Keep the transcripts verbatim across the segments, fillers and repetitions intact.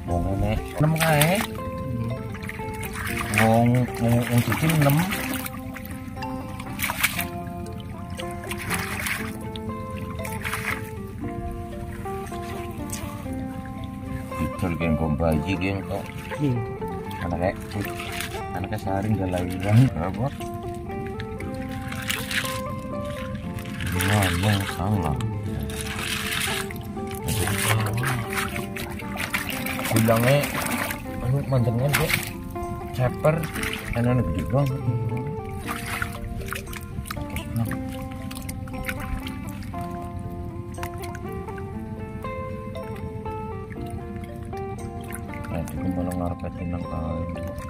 Wong ngene enam kae. Wong wong wong cici enam. Betul geng bayi geng kok. Anaknya anaknya saring gak lagi kan apa? Ngomong salah. Bilangnya anu manjangnya kok ceper enak gede banget. Nah, itu malah ngarepetin nang kae.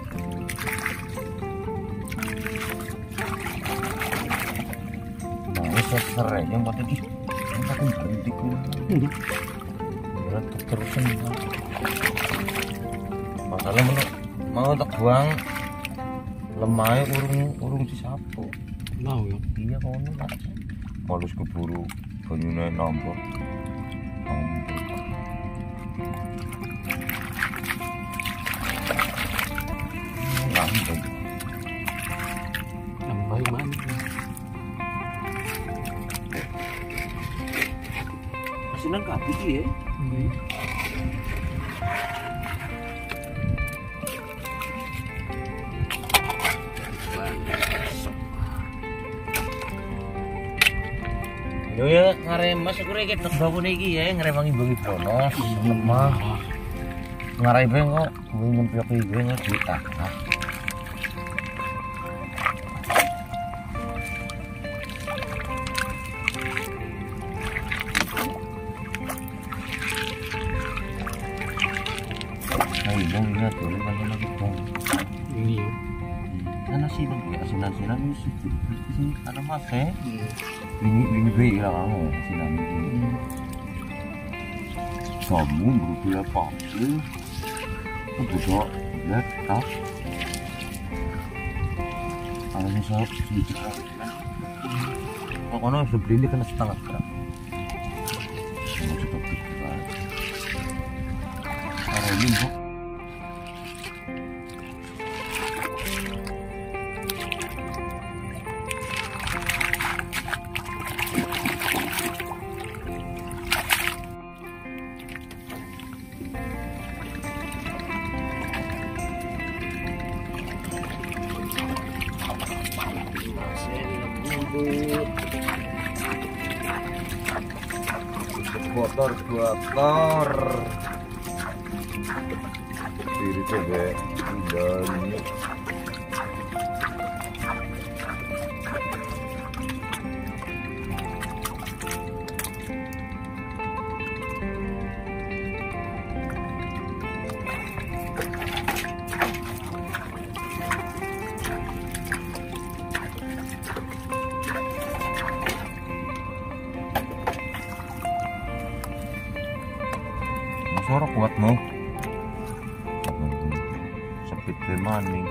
Nah, seser yang pada di aku berhenti ku. Berat terusan. Masalah mau mau tak buang lemai urung urung disapu. Mau ya. Iya kono Mas. Malus keburu banyune nambah. Nambah. Nambah mana? Asinan kabeh iki ya. Yo ya ngaremas aku rek nek bapune iki ya ngrewangi bengi bonos lemah. Ngarai bae kok kuwi nyempyok iki nggak ditah. Ayo bong lihat dulu kan lagi bong. Ini ya. Kan nasi bong ya asinan-asinan ini sih ada mas ya. Ini ini baik lah kamu asinan ini. Kamu berusia pasti, betul lihat tak. Kalau misal sedikit pokoknya sebelum ini kena setengah gram. Masih tapi ada ini bok. Motor dua kor diri coba dan suara kuat mau sepit maning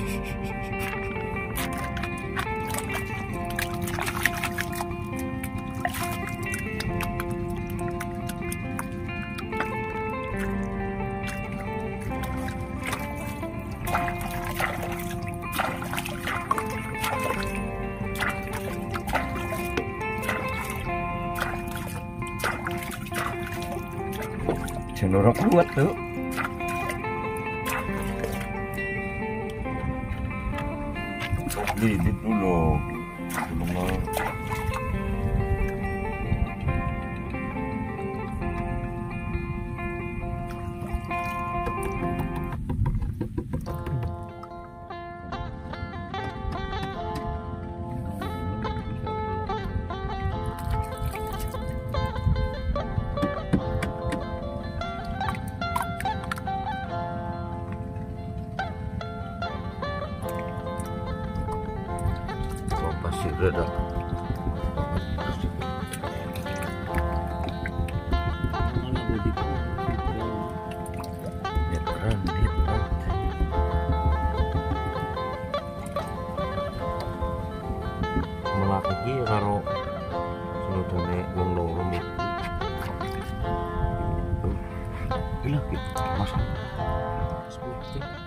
cenderung kuat tuh. Lilit dulu. Belum. Pasir dah. Ya keren hebat. Melak iki karo selodane wong loro iki. Gila, gitu. Mas. Seperti